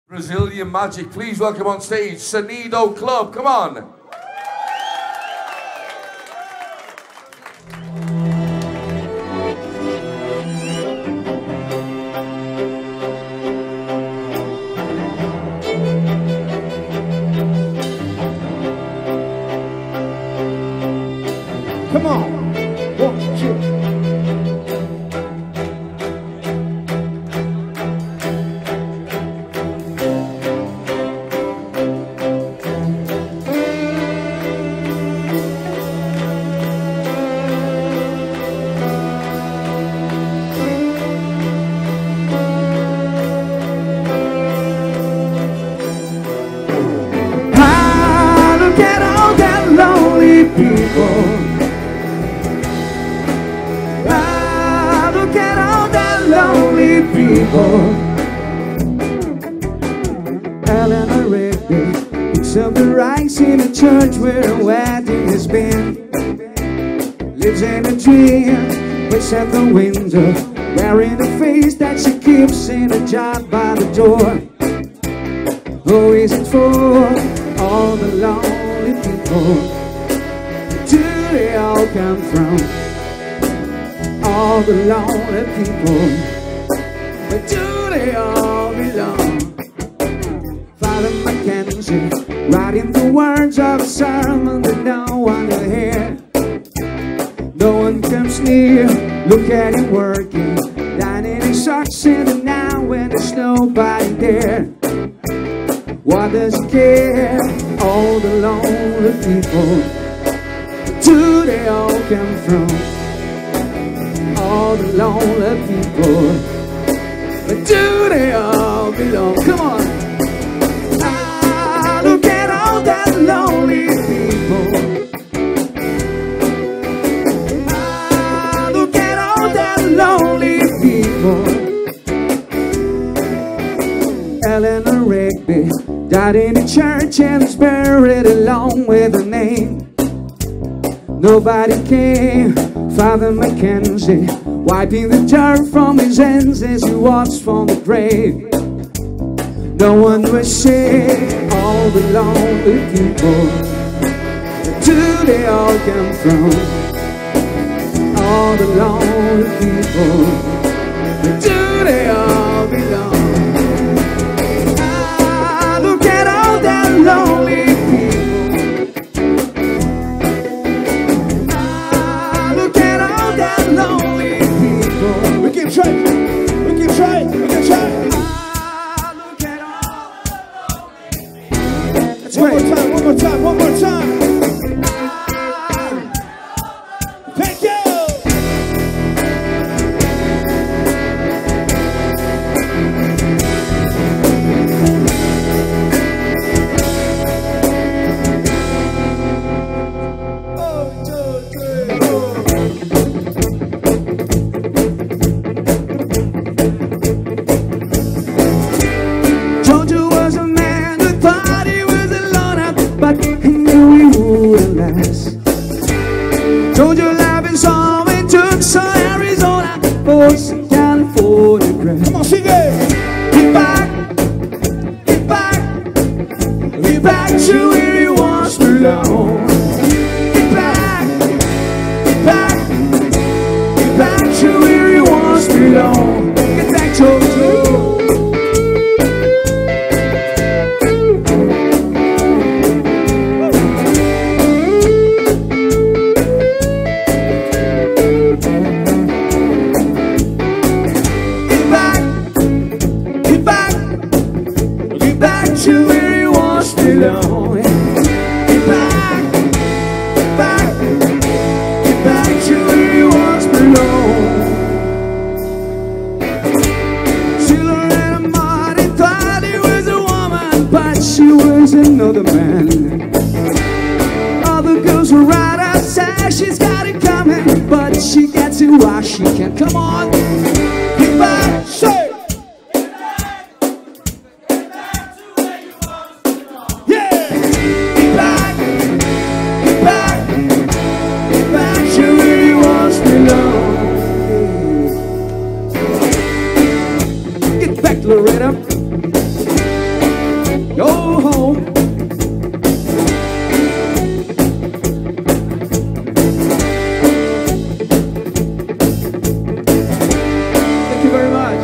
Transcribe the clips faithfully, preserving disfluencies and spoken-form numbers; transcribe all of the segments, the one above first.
Brazilian Magic. Please welcome on stage Sonido Club. Come on. Come on. One, two. Ah, look at all that lonely people. Lonely people. Eleanor Rigby picks up the rice in a church where a wedding has been. Lives in a dream, waits at the window, wearing a face that she keeps in a jar by the door. Oh, is it for all the lonely people? Where do they all come from? All the lonely people, where do they all belong? Father Mackenzie, writing the words of a sermon that no one will hear. No one comes near, look at him working, dining in socks in the night when there's nobody there. What does he care? All the lonely people, where do they all come from? All the lonely people, but do they all belong? Come on. Ah, look at all that lonely people. Ah, look at all that lonely people. Eleanor Rigby died in a church and was buried along with her name. Nobody came. Father Mackenzie wiping the dirt from his hands as he walks from the grave. No one will say all the lonely people. Where do they all come from? All the lonely people. Where do they all belong? Ah, look at all that lonely people. Lonely people. We keep trying, we keep trying, we keep trying. Ah, look at all the lonely people. That's one more time, one more time, one more time. Ah, thank you. Oh, two, three, four. Told you life is all it took, so Arizona, boys in California grass. Come on, sing it! Get back, get back, get back to where you once belong. Get back, get back, get back to where you once belong. Get back to you. To where you once belong. Get back, get back, get back to where you once belong. Silver and Marty thought he was a woman, but she was another man. Other girls were right outside, she's got it coming, but she gets it while she can. Come on, get back, say. Loretta. Go home. Thank you very much.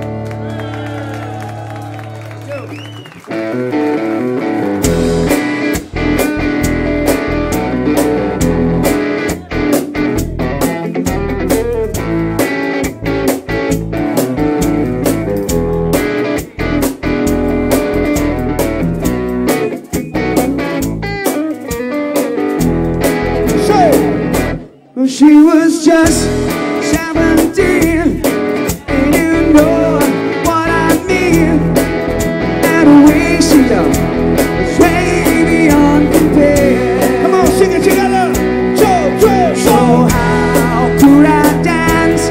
She was just seventeen, and you know what I mean. And the way she loved was way beyond compare. Come on, sing it together. So, so, so how could I dance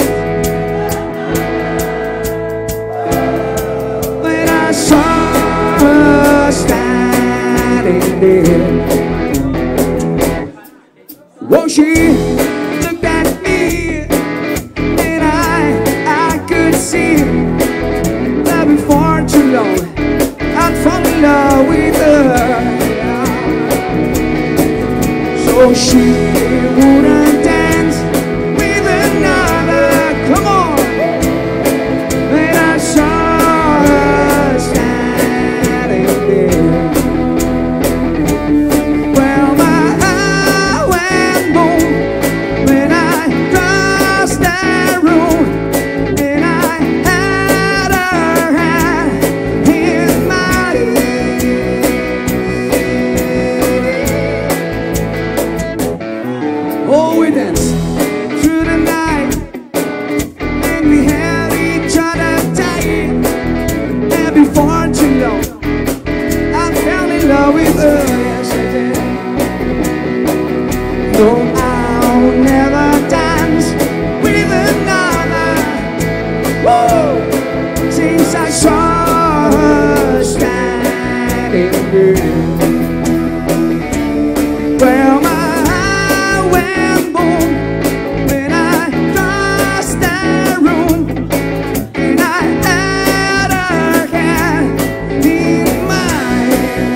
when I saw her standing there? Whoa, she looked at me, and I, I could see that before too long I'd fall in love with her. So she wouldn't dance with another. Come on, when I saw her standing there. Well, my heart went boom when I crossed that room, and I had her hand in mine. Oh, we danced through the night, and we held each other tight. And before too long, I fell in love with her. Yes, I did. No, I'll never dance with another. Whoa, since I saw her standing there. Well, my heart went boom when I crossed that room, and I had her hand in mine.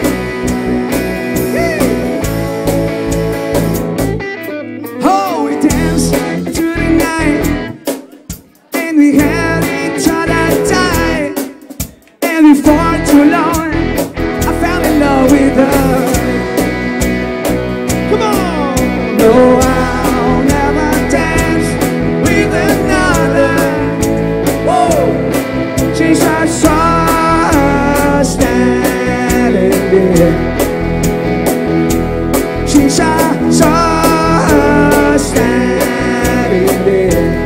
Oh, we danced through the night, and we held each other tight. And before too long, I fell in love with her. Come on! No, I'll never dance with another. Whoa! Since I saw her standing there. Since I saw her standing there.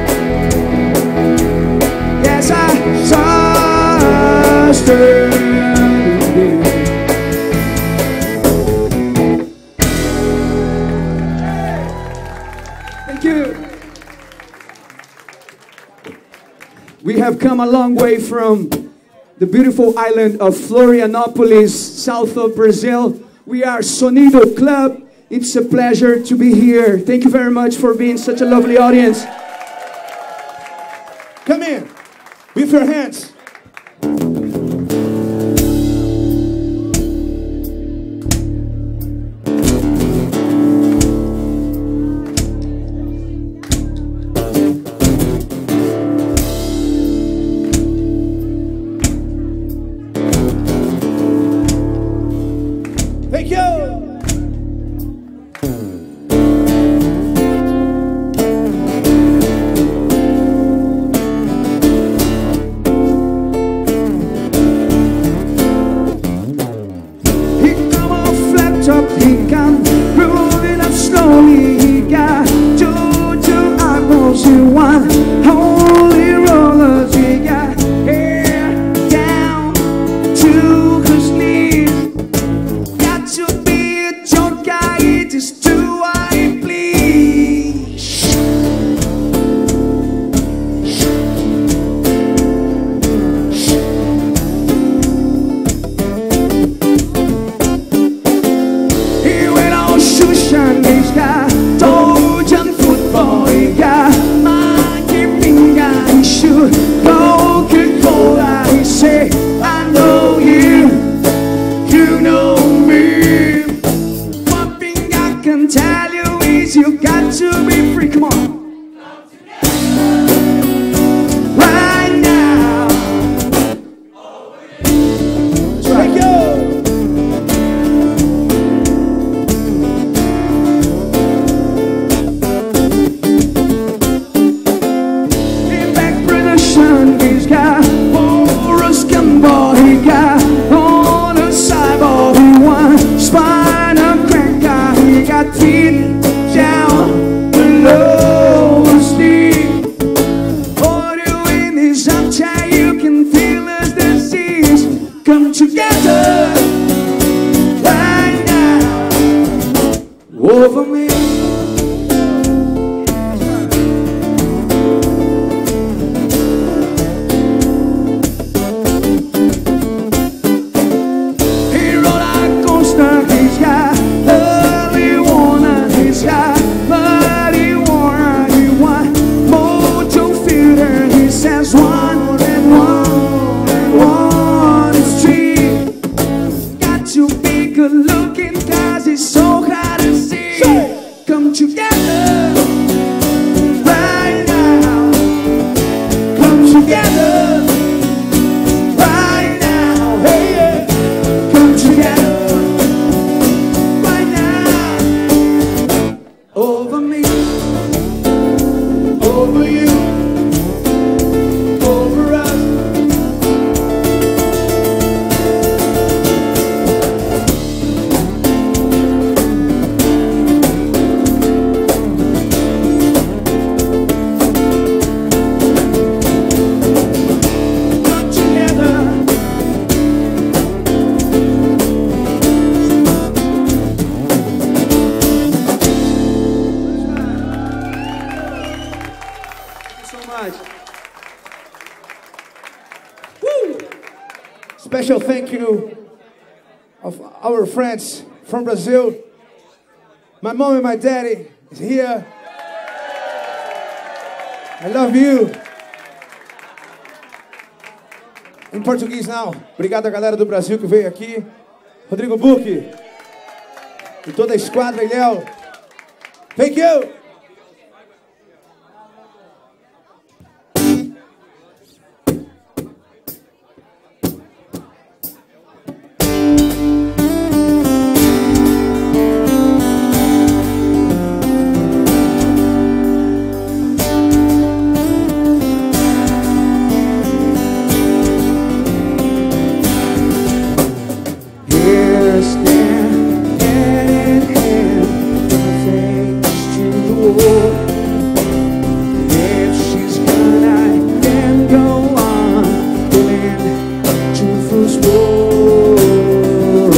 Yes, I saw her standing there. Thank you. We have come a long way from the beautiful island of Florianopolis, south of Brazil. We are Sonido Club. It's a pleasure to be here. Thank you very much for being such a lovely audience. Come in with your hands. Thank you. together right now over me. He wrote a coaster, he's got marijuana, he's got marijuana, he want motor filter, he says one and one and one is three. Got to be good looking cause it's so hard to see. Come together right now, come together right now, hey yeah. Come together right now over me, over you, over us. Come together. Thank you so much. Woo! Special thank you of our friends from Brazil. My mom and my daddy is here. I love you. Em português now. Obrigado a galera do Brasil que veio aqui. Rodrigo Buch e toda a esquadra, e Léo. Thank you. Here stand hand in hand, face to the wall. If she's gone, I can go on doing truthful's war.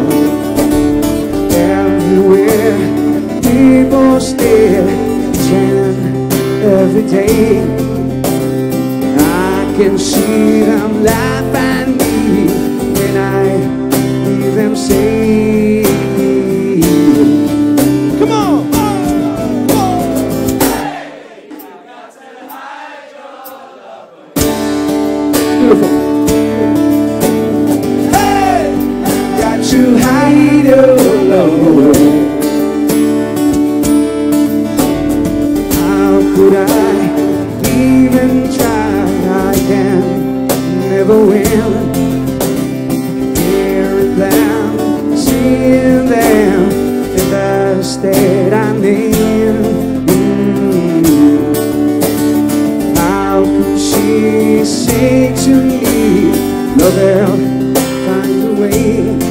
Everywhere people stare, and every day I can see them laugh at me when I hear them say, come on! Beautiful. Hey! Got to hide your love away. How could I even try? I can never win. Hearing them, seeing them in the state I'm in. Mm. How could she say to me, no, they'll find a way.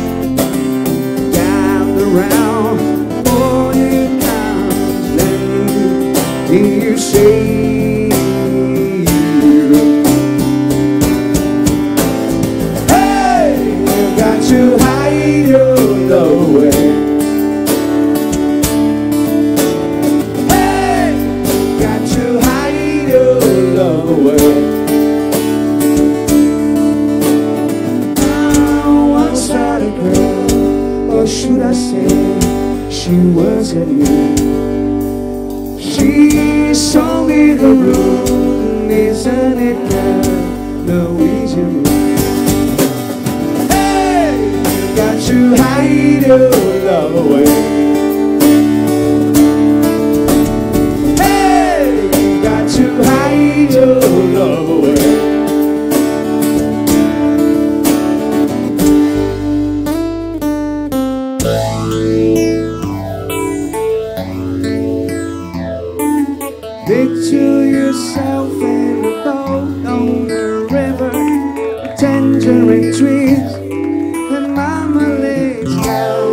Gather round, for you come, let me hear you say. Hey, you got to hide your love away. Hey, got to hide your love away. I once had a girl, or should I say, she was a you. She showed me the road, isn't it, girl? Norwegian road. Hey, you got to hide your love away. Hey, you got to hide your love away. Picture yourself in a boat on the river, tangerine trees and marmalade down.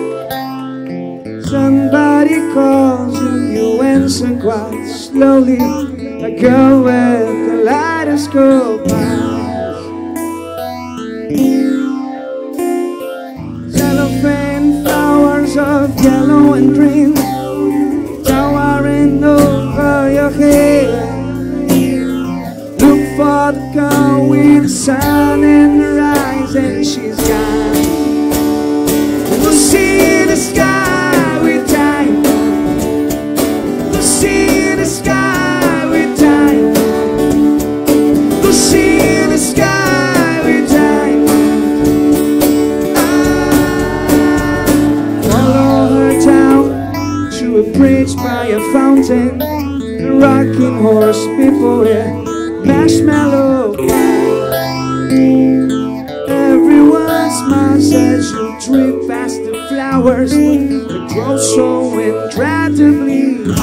Somebody calls you, you answer quite slowly, a girl with a kaleidoscope eyes. of yellow and green towering over your head. Look for the girl with the sun in her eyes, and she's gone. We'll see the sky with time. We'll see the sky with time. We'll see the sky with time. Follow her down to a bridge by a fountain. The rocking horse before it, marshmallow pie. Everyone smiles as you trip past the flowers that grow so incredibly.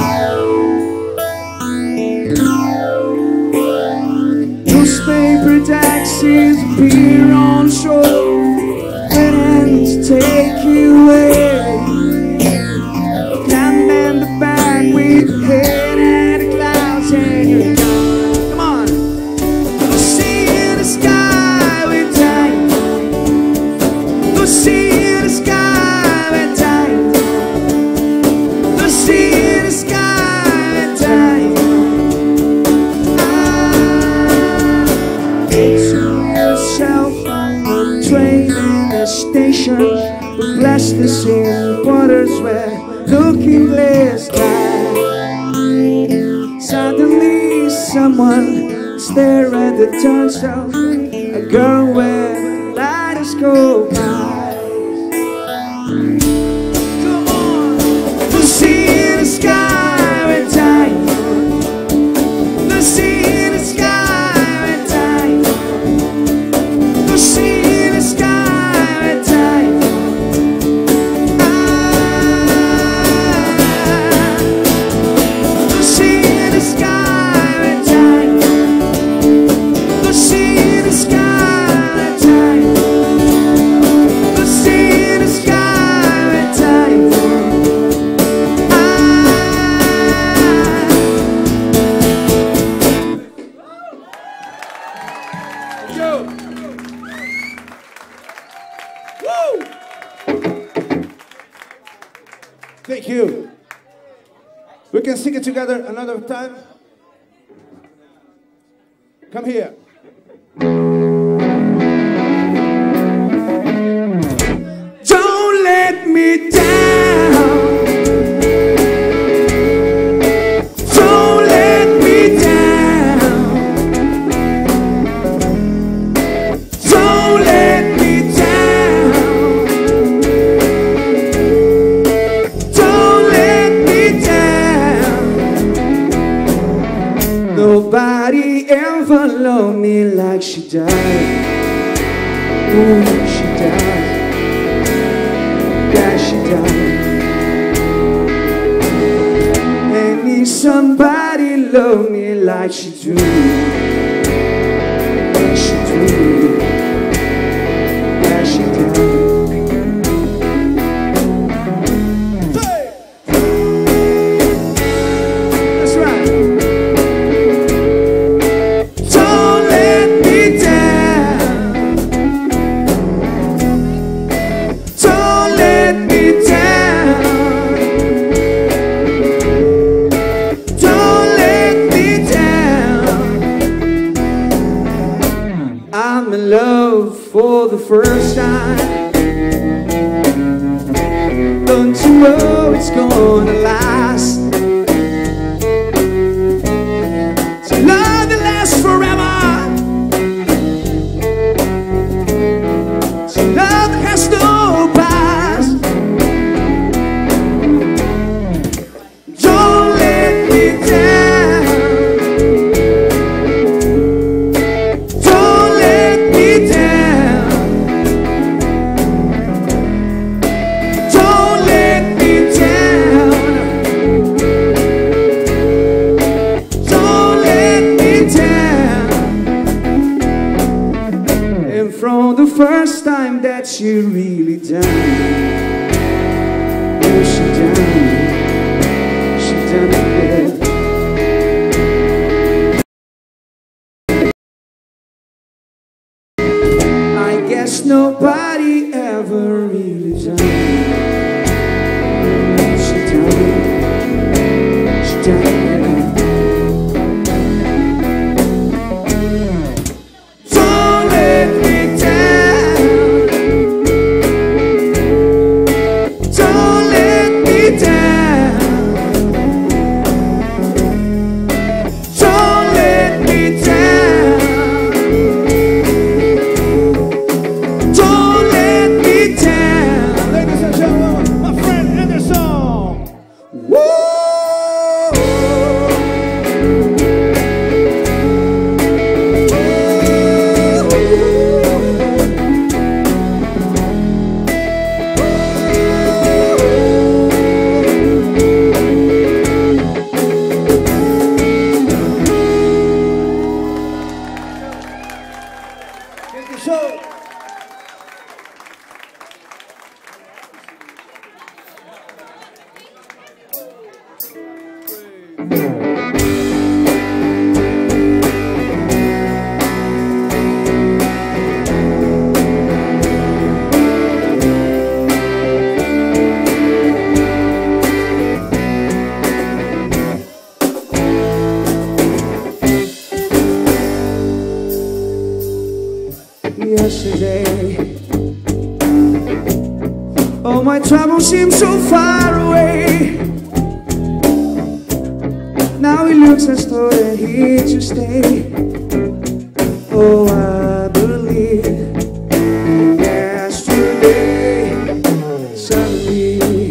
Newspaper taxis appear on shore, waiting to take you away. Climb in the back with your head in the clouds and you're gone. Come on. We'll see the sky with time. We'll see the sky with time. We'll see the sky with time. Picture yourself on the train in a station, with blasters in waters where looking glass sky. Suddenly someone stare at the turnstile, a girl with kaleidoscope eyes. Come on, we'll see the sky with time. We'll see the sky with time. We'll see the sky with time. We'll see the sky with time. We'll see the sky with time. We'll see the sky with time. Yo. Woo! Thank you. We can sing it together another time. Come here. Don't let me down. Don't let me down. Don't let me down. Don't let me down. Nobody ever loved me like she died. Ooh, she died. Yeah, she died. And need somebody love me like she do. Yeah, she do. Yeah, she died. That's right. Don't let me down. Don't let me down. Don't let me down. I'm in love for the first time. Don't you know it's gonna last? It's a love that lasts forever. It's a love that has no past. Don't let me down. Don't let me down. Don't let me down. Don't let me down. And from the first time that she really done, oh, she done, she done it good. I guess nobody ever really done it. down. Don't let me down. Don't let me down. Don't let me down. Don't let me down. Ladies and gentlemen, my friend Anderson. Whoa. Thank you so. Yesterday, all my troubles seem so far away. Now it looks as though they're here to stay. Oh, I believe yesterday, suddenly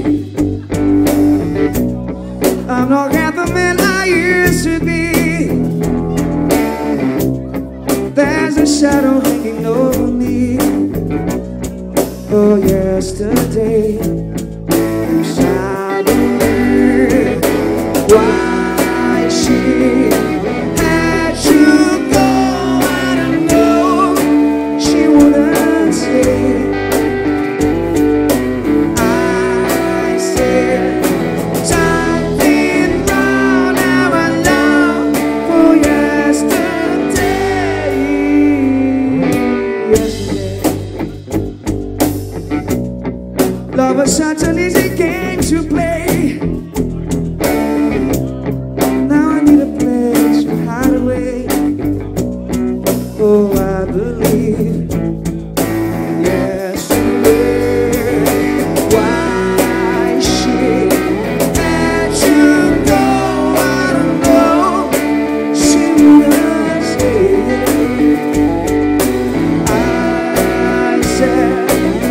I'm not half the man I used to be. There's a shadow hanging over me. Oh, yesterday, suddenly, why she had to go, I don't know. She wouldn't say. I said something wrong. Now I love for yesterday. Love is such an easy game to play. Now I need a place to hide away. Oh, I believe yesterday, why she had to go, I don't know. She wouldn't say. I said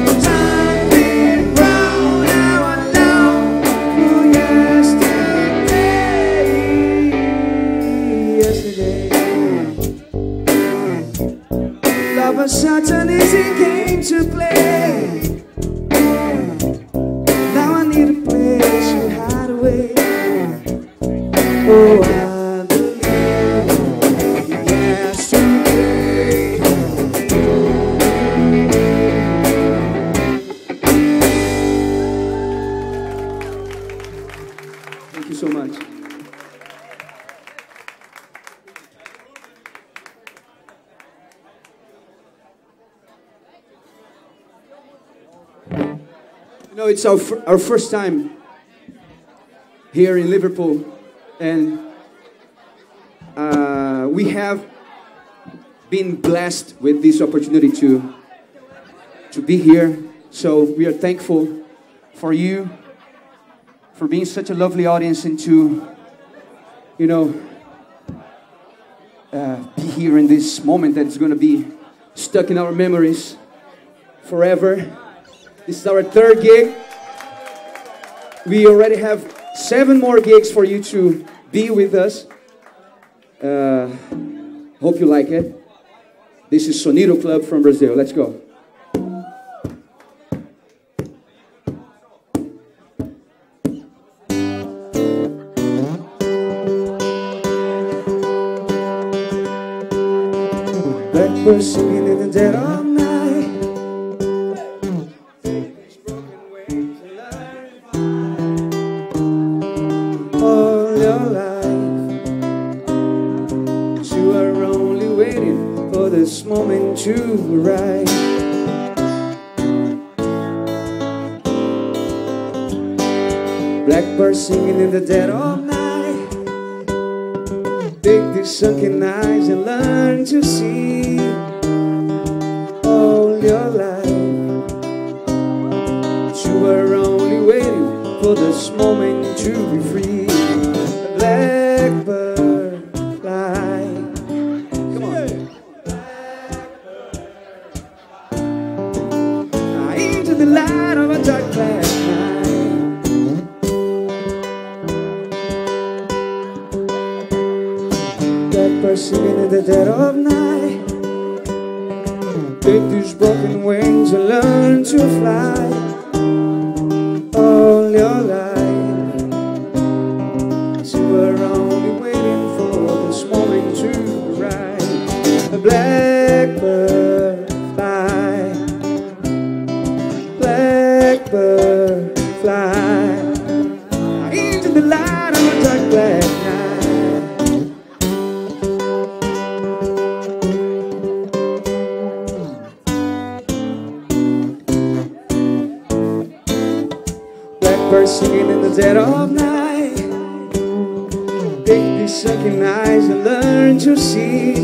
love was such an easy game to play. Now I need a place to hide away. Oh, I believe yesterday. Thank you so much. You know, it's our, our first time here in Liverpool, and uh, we have been blessed with this opportunity to, to be here. So we are thankful for you, for being such a lovely audience, and to, you know, uh, be here in this moment that's going to be stuck in our memories forever. This is our third gig. We already have seven more gigs for you to be with us. Uh, hope you like it. This is Sonido Club from Brazil. Let's go. Blackbird singing in the dead of night. All your life, you are only waiting for this moment to arrive. Blackbird singing in the dead of night. these sunken eyes and learn to see all your life. You were only waiting for this moment to be free. A blackbird fly. Come on. Fly into the light of a dark black night. Blackbird singing in the dead of night. Take these broken wings and learn to fly all your life. So we're only waiting for this moment to rise. A blackbird fly, blackbird fly into the light of a dark black singing in the dead of night. Take these sunken eyes and learn to see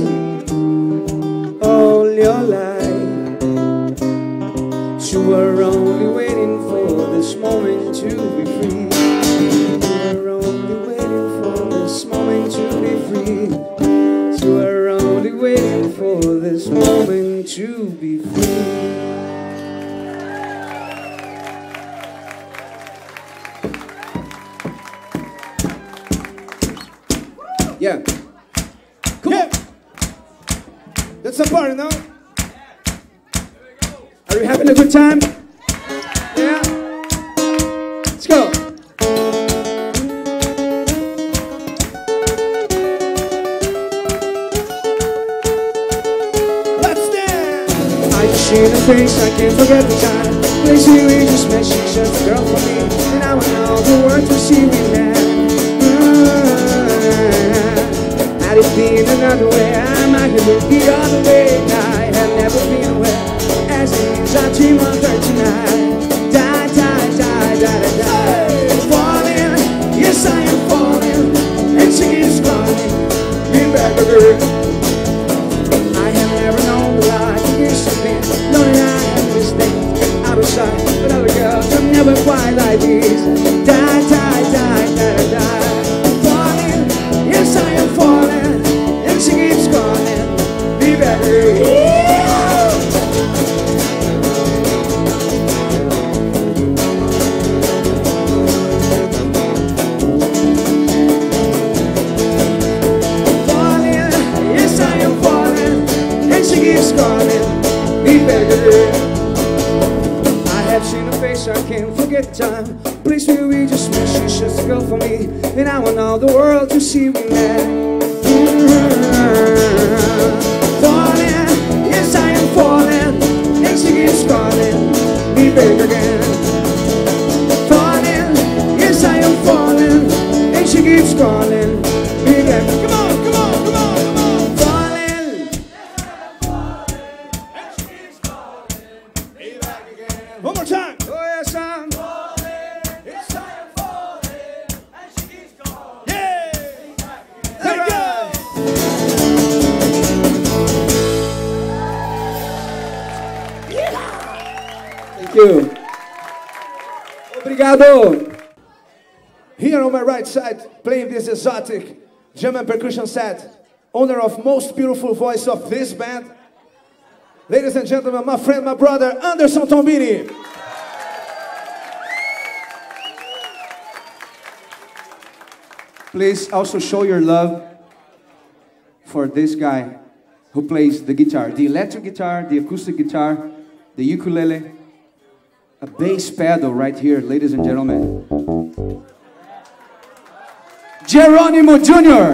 all your life. You were only waiting for this moment to be free. You were only waiting for this moment to be free. You were only waiting for this moment to be free. Yeah. Come yeah. on. That's a party now. Are you having a good time? Yeah. Let's go. Let's dance. I see the face, I can't forget the time. Place we just met, she just a girl for me. And I would know the word to see me now. Had it been another way, I might have looked the other way. I have never been aware, as it is, I dream of her tonight. Die, die, die, die, die, die. Falling, yes I am falling, and she is calling me back again. I have never known the life of this thing, knowing I have mistakes out of sight. But other girls are never quite like this. Die, die, die, die, die. Falling, yes I am falling. She keeps calling me back. Falling, yes I am falling, and she keeps calling me back. I have seen her face, I can't forget the time. Please will we just met, she's just a girl for me, and I want all the world to see me now. Falling, yes I am falling, and she keeps calling me back again. Falling, yes I am falling, and she keeps calling me back. Come on, come on, come on, come on. Falling, and she keeps calling me back again. One more time. Oh yes I'm falling, yes I am falling, and she keeps calling. Yeah. Me back again. There we go. Thank you. Obrigado. Here on my right side, playing this exotic German percussion set, owner of most beautiful voice of this band. Ladies and gentlemen, my friend, my brother, Anderson Tombini. Please also show your love for this guy who plays the guitar, the electric guitar, the acoustic guitar, the ukulele, a bass pedal right here, ladies and gentlemen. Geronimo Junior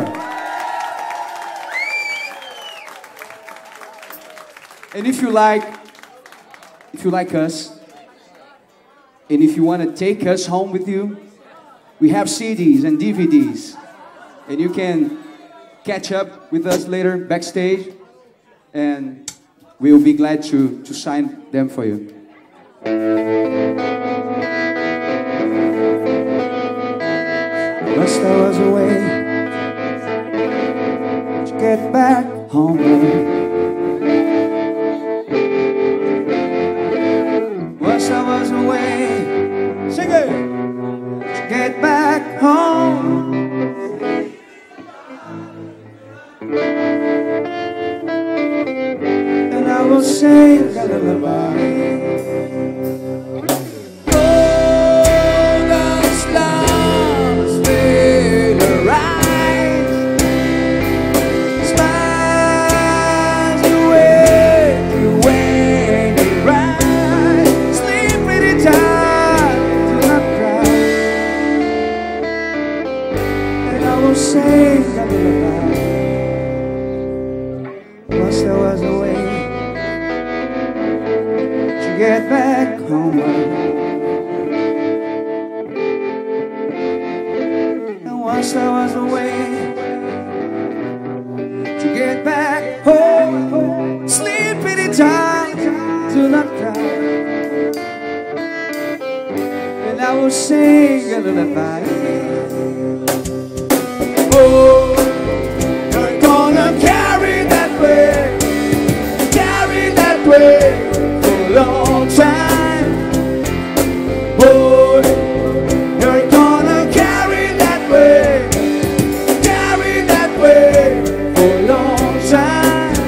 And if you like, if you like us, and if you want to take us home with you, we have C Ds and D V Ds, and you can catch up with us later backstage, and we will be glad to, to sign them for you. Lost I was away, get back home. Once I was away, sing it, to get back home. And I will sing a lullaby. Once I was away, to get back home. And once I was away, to get back home, sleeping in time to not cry. And I will sing a lullaby. Oh, you're gonna carry that way, carry that way for a long time. Oh, you're gonna carry that way, carry that way for a long time.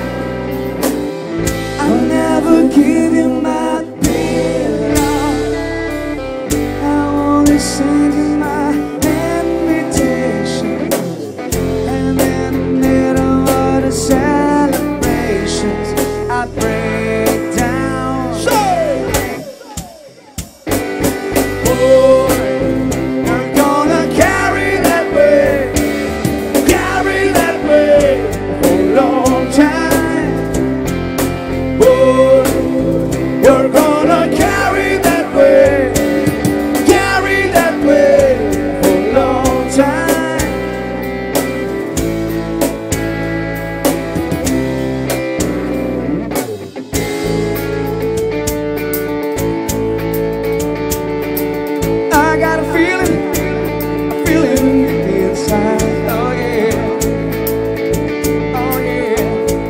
I'll never give you my big love. I'll only send you my invitation. Celebrations, I break down. Oh, you're gonna carry that way, carry that way for a long time. Oh, you're gonna carry that way, carry that way for a long time. I got a feeling, a feeling inside. Oh yeah, oh yeah.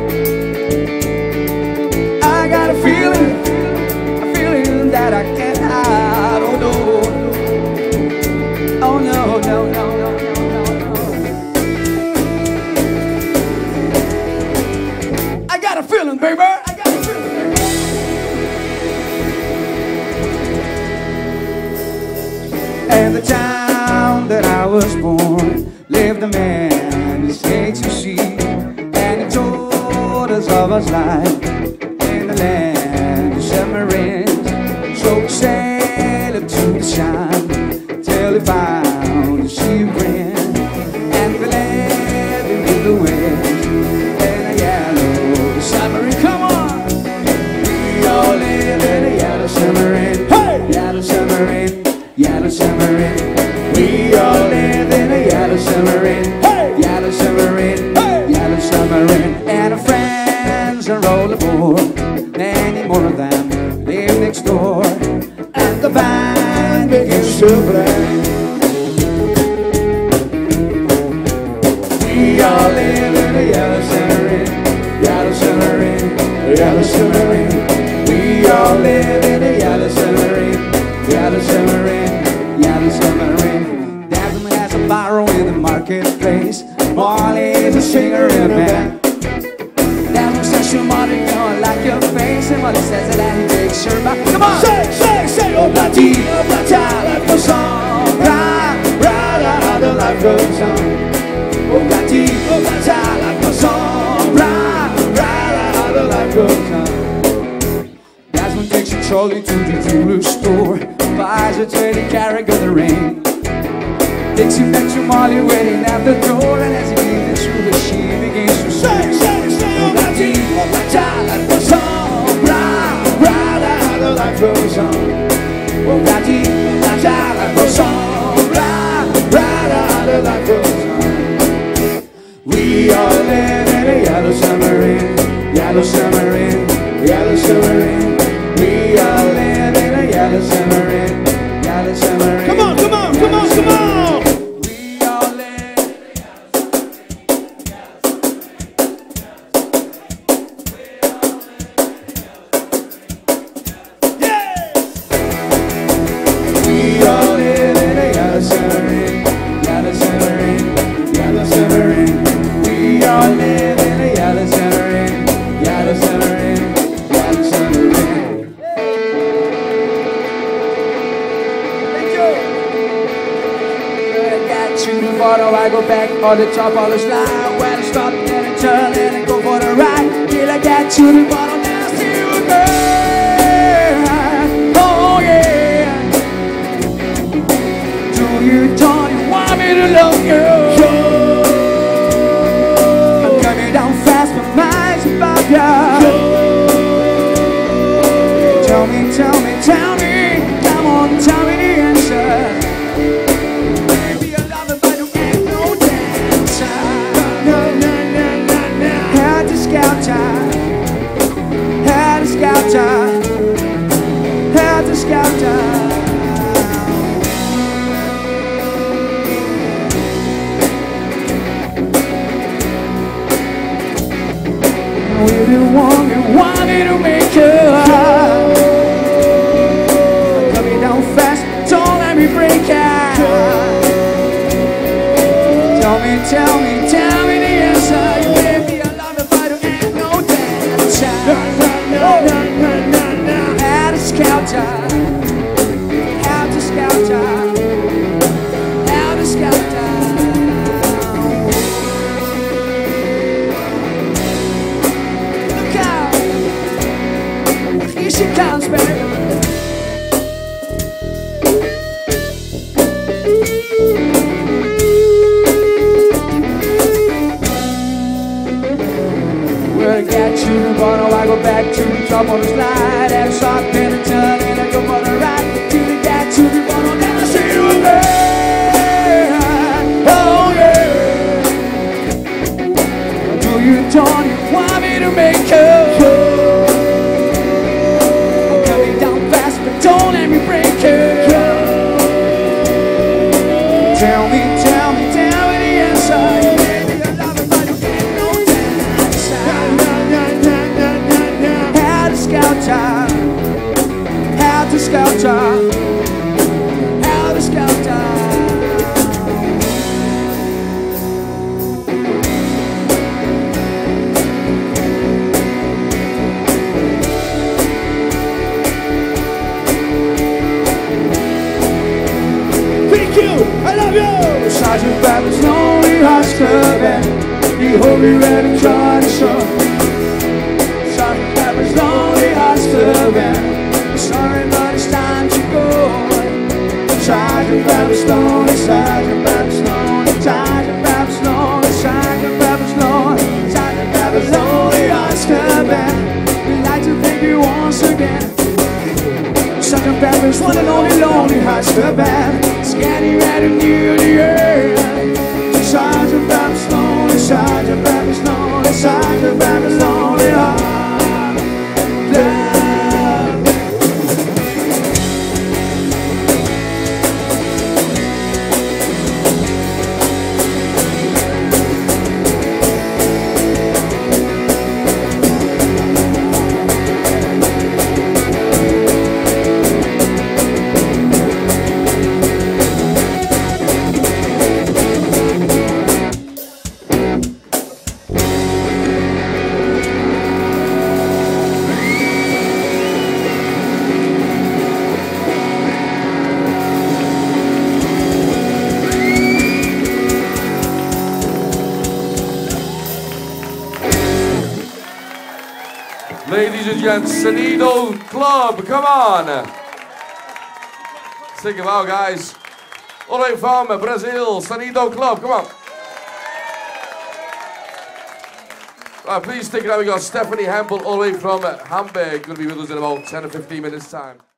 I got a feeling, a feeling that I can't hide. Oh no, oh no, no, no, no, no, no. I got a feeling, baby. I got a feeling. And the town that I was born lived a man who stayed to sea, and he told us of his life in the land of submarines. So we sailed up to the shine till he found a sea grin, and we landed into the west in a yellow submarine. Come on! We all live in a yellow submarine. Hey! Yellow submarine. Yellow submarine. We all live in a yellow submarine. Hey! Yellow submarine. Hey! Yellow submarine. And our friends are all aboard. Many more of them live next door. And the band begins to play. We all live in a yellow submarine. Yellow submarine. Yellow submarine. We all live in a yellow submarine. Yellow submarine, yellow submarine. Desmond has a barrow in the marketplace. Molly is a singer in a band. Desmond says your money don't like your face, and Molly says that he takes her back. Come on! Say, say, say, oh, bloody, oh, bloody, life goes on. Right, right, right, the life goes on. Oh, bloody, oh, bloody, life goes on. Right, right, right, the life goes on. Desmond takes a trolley to the jeweler's store, buys a twenty carat gold ring, takes him back to Molly waiting at the door, and as he leaves through the she begins to sing. Say, say, oh, that deep, oh, that child, that goes on. Right, right, right, the life goes on. Oh, that deep, oh, that child, that goes on. Right, right, right, the life goes on. We all live in a yellow submarine. Yellow submarine, yellow submarine. We all live in a yellow submarine, yellow submarine. Come on, come on, come on, come on. We all live in a yellow submarine. to the bottom, I go back on the top of the slide. When I stop, then I turn and I go for the ride. Till I get to the bottom, then I see you again. Oh yeah. Do you, don't you want me to love you? I'm coming down fast, my mind's above you. Tell me, tell me, tell me, come on, tell me the answer. Baby, I love it, but you ain't no dancer. No, no, no, no, no. Had to scout time, had to scout time, had to scout time. We the one you wanted to make it. Coming down fast, don't let me break out. Tell me, tell me, tell me the answer. You gave me a love if I don't ain't no dancer. Had a scout time, had to scout time, had to scout time. Here she comes, baby. When I get to the bottom, I go back to the top of the slide. And I stop and I turn and I go for the ride. Till I get to the bottom, then I see you again. Oh yeah. Do you, don't you want me to make it? Don't let me break it. Tell me, tell me, tell me the answer. You made me a lover, but you ain't no dancer. Had to scout time, had to scout time, had to scout time. I love you! Sergeant Pepper's Lonely Hearts Club Band. The Holy Red and Johnny Show. Sergeant Pepper's Lonely Hearts Club Band. Sorry, but it's time to go. Sergeant Pepper's Lonely, Sergeant Pepper's Lonely, Sergeant Pepper's Lonely, Sergeant Pepper's Lonely, Sergeant Pepper's Lonely Hearts Club Band. We'd like to thank you once again. Sergeant Pepper's one and only Lonely Hearts Club Band. It's getting ready near the end. Sergeant Pepper's Lonely, Sergeant Pepper's Lonely, Sergeant Pepper's Lonely Hearts Club. Ladies and gents, Sonido Club, come on. Stick it out, guys. All the way from Brazil, Sonido Club, come on. Right, please stick it out. We got Stephanie Hempel all the way from Hamburg, going to be with us in about ten or fifteen minutes time.